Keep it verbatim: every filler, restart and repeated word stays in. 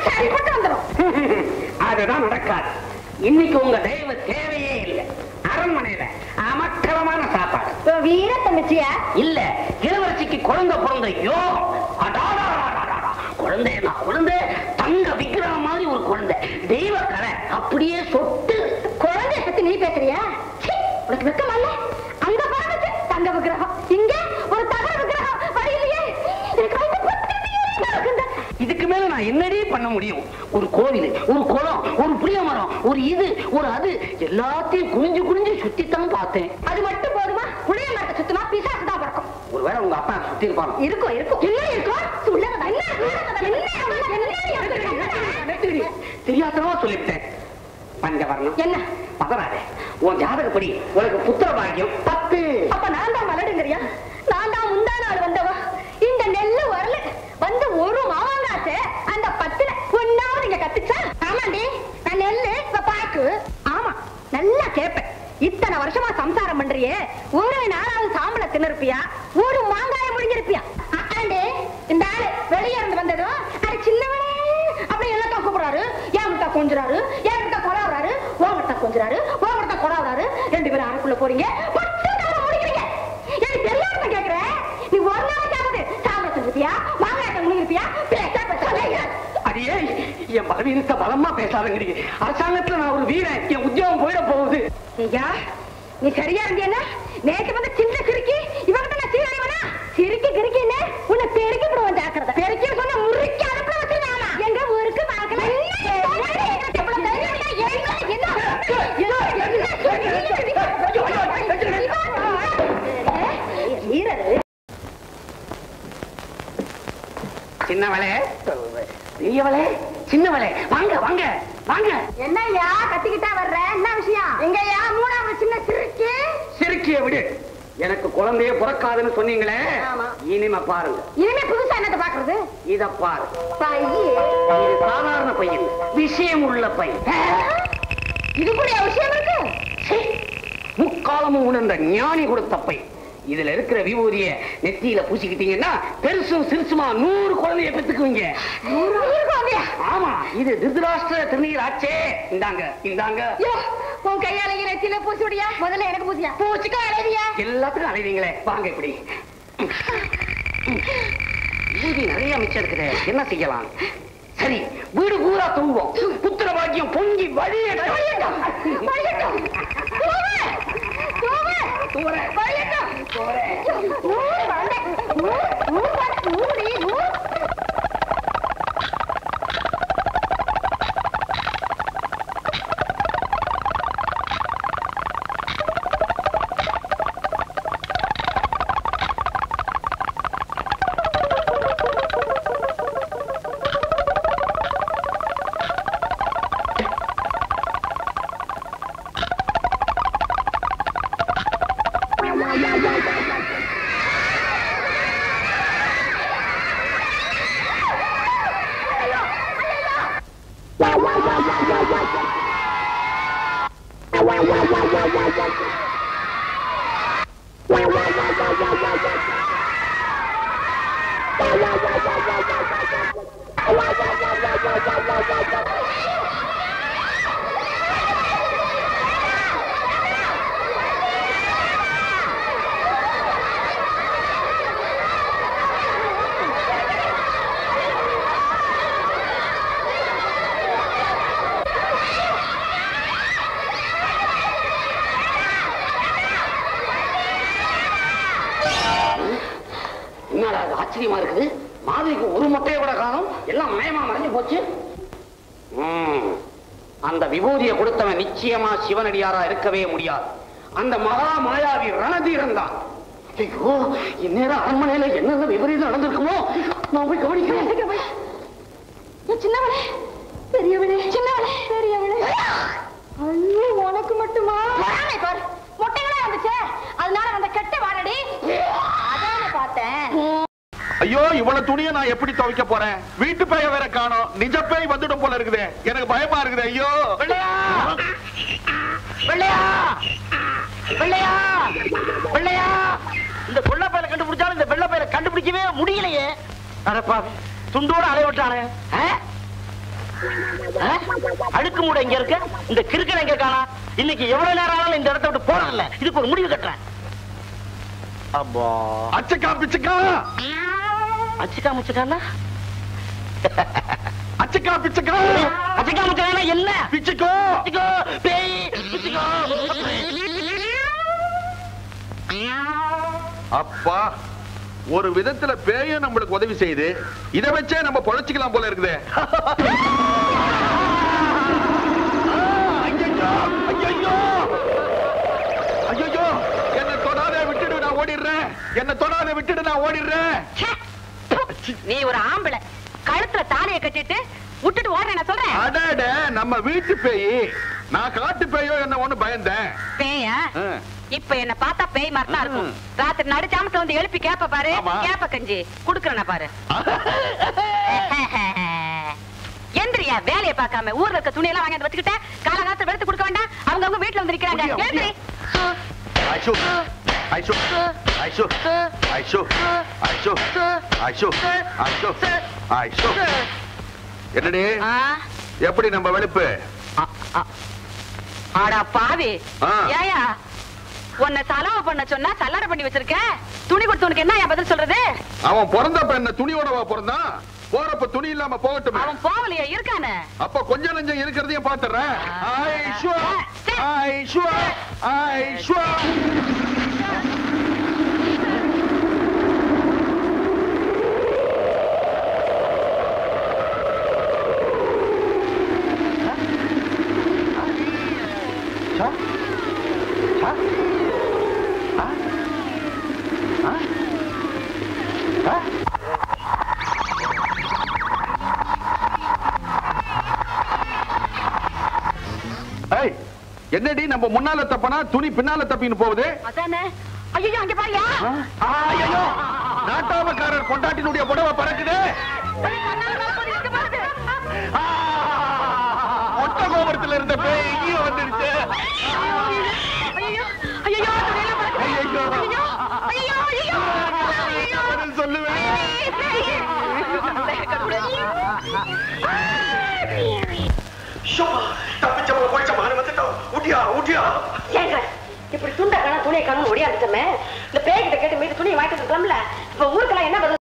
சரிப்பட்டு வந்துடும். அதுதான் நடக்காது. இன்னைக்கு உங்க தயவு தேவையே இல்லை. அரண்மனையில அமக்கலமான சாப்பாடு. வீர தங்கச்சியா? இல்ல, இளவரசிக்கு குழந்தை பிறந்த யோகம். குழந்தை குழந்தை தங்க விக்கிரகம் மாதிரி ஒரு குழந்தை, தெய்வ கலை அப்படியே சொட்டு. குழந்தைய பத்தி நீ பேசுறியா? உனக்கு வெக்கமா இல்ல? அங்க பாருங்க தங்க விக்கிரகம், இங்க ஒரு தகர விக்கிரகம். வழியிலேயே இதுக்கு மேல நான் என்னடி பண்ண முடியும்? ஒரு கோவில், ஒரு குளம், ஒரு புளிய மரம், ஒரு இது ஒரு அது எல்லாத்தையும் குனிஞ்சு குனிஞ்சு சுத்தித்தான் பார்த்தேன். அது மட்டும் போதுமா? புளிய மரத்தை சுத்தினா பிசாசு தான் பறக்கும். ஒருவேளை உங்க அப்பா சுத்தி இருப்பாங்க. இருக்கும் இருக்கும். என்ன இருக்கும்? தெரியாதவா சொல்லிவிட்டேன். பஞ்சவர்ணம் என்ன? பதறாதே. உன் ஜாதகப்படி உனக்கு புத்திர பாக்கியம் பத்து. அப்ப நான் தான் மலடுங்கிறியா? நான் தான் முந்தா நாள் வந்தவா. இந்த நெல்லு வரல வந்து ஒரு மாவாங்காச்சு அந்த பத்துல ஒன்னாவது இங்க கத்துச்சா? ஆமாண்டி, நான் நெல்லு பாக்கு. ஆமா, நல்லா கேப்பேன். இத்தனை வருஷமா சம்சாரம் பண்றியே, ஒரு நாளாவது சாம்பல தின்னுருப்பியா? ஒரு மாங்காய முடிஞ்சிருப்பியா? ஆண்டி, இந்த ஆளு வெளியே இருந்து வந்ததும் அது சின்னவனே அப்படி எல்லாத்தான் கூப்பிடுறாரு. ஏன்கிட்ட கொஞ்சுறாரு, ஏன்கிட்ட கொலாவுறாரு, ஓங்கிட்ட கொஞ்சுறாரு, ஓங்கிட்ட கொலாவுறாரு. ரெண்டு பேரும் அறைக்குள்ள போறீங்க, முடிக்கிறீங்க. எனக்கு தெரியாம கேக்குறேன். நீ ஒரு நாளைக்காவது சாம்பல தின்னுப்பியா, மாங்காயத்தை முடிஞ்சிருப்பியா? அடியே, என் பலவீனத்தை பலமா பேசாதங்கிறீங்க. அரசாங்கத்துல நான் ஒரு வீரன், என் உத்தியோகம் போயிட போகுது. ஐயா, நீ சரியா இருந்தியா? நேற்று வந்து சின்ன சிரிக்கி இவங்கிட்ட நான் சீரழிவனா? சிரிக்கி கிரிக்கின்னு உன்னை பெருக்கி விடுவோம். ஜாக்கிரதை. பெருக்கி சொன்ன முறுக்கி அனுப்பி வச்சுருந்தாமா? எங்க ஊருக்கு பார்க்கல. சின்னவளே, பெரியவளே, சின்னவளே, வாங்க வாங்க வாங்க. என்னய்யா கத்திக்கிட்டா வர்ற? என்ன விஷயம்? எங்கய்யா மூணாவது சின்ன சிரிக்கி? சிரிக்கிய விடு. எனக்கு குழந்தைய பிறக்காதுன்னு சொன்னீங்களே, இனிமே பாருங்க. இனிமே புதுசா என்னத்தை பாக்குறது? இத பாரு. இது சாதாரண பையன், விஷயம் உள்ள பையன். இது கூட விஷயம் இருக்கு. முக்காலமும் உணர்ந்த ஞானி கொடுத்த பையன். இதுல இருக்கிற விபூதிய நெத்தியில பூசிக்கிட்டீங்கன்னா பெருசும் சிறுசுமா நூறு குழந்தைய பெத்துக்குவீங்க. ஆமா, இது திருதராஷ்டிர திருநீர் ஆச்சே. இந்தாங்க இந்தாங்க. உன் கையால நெத்தியில பூசி விடியா? முதல்ல எனக்கு பூசியா? பூச்சிக்கா அலைவியா? எல்லாத்துக்கும் அலைவீங்களே. வாங்க இப்படி. விபூதி நிறைய மிச்சம் இருக்குது, என்ன செய்யலாம்? சரி, வீடு பூரா தூங்குவோம். புத்திர பாக்கியம் பொங்கி வழிய ஆச்சரியமா இருக்குது. மாதிரிக்கு ஒரு முட்டையை கூட காணும், எல்லாம் மயமா மறைஞ்சு போச்சு. அந்த விபூதியை கொடுத்தவன் நிச்சயமா சிவனடியாரா இருக்கவே முடியாது. அந்த மகா மாயாவி ரணதீரன் தான். ஐயோ, இந்நேரம் அரண்மனையில என்னென்ன விபரீதம் நடந்திருக்குமோ நான் போய் கவனிக்கிறேன். சின்னவளே, பெரியவளே, சின்னவளே, பெரியவளே. ஐயோ, உனக்கு மட்டுமா? முட்டைகளா வந்துச்சே, அதனால அந்த கெட்ட வாடடி அதான பார்த்தேன். ஐயோ, இவ்வளவு துணியை நான் எப்படி துவைக்க போறேன்? வீட்டு பேய வேற காணோம். நிஜ பேய் வந்துடும் போல இருக்குது. எனக்கு பயமா இருக்குது. ஐயோ, வெள்ளையா வெள்ளையா வெள்ளையா வெள்ளையா, இந்த கொள்ள பையில கண்டுபிடிச்சாலும் இந்த வெள்ள பையில கண்டுபிடிக்கவே முடியலையே. அடப்பா, துண்டோட அலை விட்டானே. அழுக்கு மூட இங்க இருக்கு, இந்த கிறுக்கன் எங்க காணா? இன்னைக்கு எவ்வளவு நேரம் ஆனாலும் இந்த இடத்த விட்டு போறதில்ல. இதுக்கு ஒரு முடிவு கட்டுறேன். அப்பா அச்சக்கா பிச்சக்கா அச்சுக்கா முச்சுக்கானா? அச்சக்கா பிச்சக்கா அச்சுக்கா முச்சுக்கானா என்ன? பிச்சுக்கோ பிச்சுக்கோ பேய் பிச்சுக்கோ. அப்பா, ஒரு விதத்துல பேயும் நம்மளுக்கு உதவி செய்யுது. இதை வச்சே நம்ம பொழைச்சிக்கலாம் போல இருக்குது. ஐயோ, என்ன தொடாத விட்டுடு, நான் ஓடிடுறேன். என்ன தொடாத விட்டுடு, நான் ஓடிடுறேன். நீ ஒரு ஆம்பளை, கழுத்துல தாலியை கட்டிட்டு விட்டுட்டு ஓடுற நான் சொல்றேன். அடட, நம்ம வீட்டு பேய். நான் காட்டு பேயோ என்ன ஒண்ணு பயந்தேன். பேயா? இப்ப என்ன பார்த்தா பேய் மாதிரி தான் இருக்கும். ராத்திரி நடுச்சாமத்துல வந்து எழுப்பி கேப்ப பாரு. கேப்ப கஞ்சி குடுக்கறேன் பாரு. எந்திரியா, வேலையை பார்க்காம ஊர்ல இருக்க துணி எல்லாம் வாங்கி வச்சுக்கிட்ட காலங்காலத்துல வெளுத்து கொடுக்க வேண்டாம். அவங்க அவங்க வீட்டுல வந்து நிக்கிறாங்க. எந்திரி. ஐஷு ஐஷு ஐஷு ஐஷு ஐஷு ஐஷு ஐஷு ஐஷு என்னடி எப்படி நம்ம வெளுப்பு? ஆடா பாவி, ஏயா உன்னை செலவு பண்ண சொன்னா சல்லடை பண்ணி வச்சிருக்க. துணி கொடுத்தவனுக்கு என்ன பதில் சொல்றது? அவன் பிறந்தப்ப என்ன துணியோடவா பிறந்தான்? போறப்ப துணி இல்லாம போகட்டும். அவன் போகலையா? இருக்கானே. அப்ப கொஞ்சம் நஞ்சம் இருக்கிறதையும் பாத்துறேன். ஐஷு ஐஷு ஐஷு என்னடி நம்ம முன்னால தப்பனா துணி பின்னால தப்பின்னு போகுது? அதானே. ஐயோ, அங்க பாரியா? ஐயோ, நாட்டாமக்காரர் கொண்டாட்டினுடைய புடவை பறக்குது. ஒட்ட கோபுரத்துல இருந்த பேய் இங்கே வந்துடுச்சு. ஐயோ ஐயோ ஐயோ ஐயோ ஐயோ பதில் சொல்லுவேன். தப்பிச்சவங்க போயிச்சமா வந்துட்டோம். ஊட்டியா ஊட்டியா ஏங்க இப்படி துண்டை காண துணியை காணும் ஒடியாந்துட்டோமே. இந்த பேய்கிட்ட கேட்டு மீது துணியை வாங்கிட்டு இருக்கலாம்ல. இப்ப ஊருக்கெல்லாம் என்ன பதில்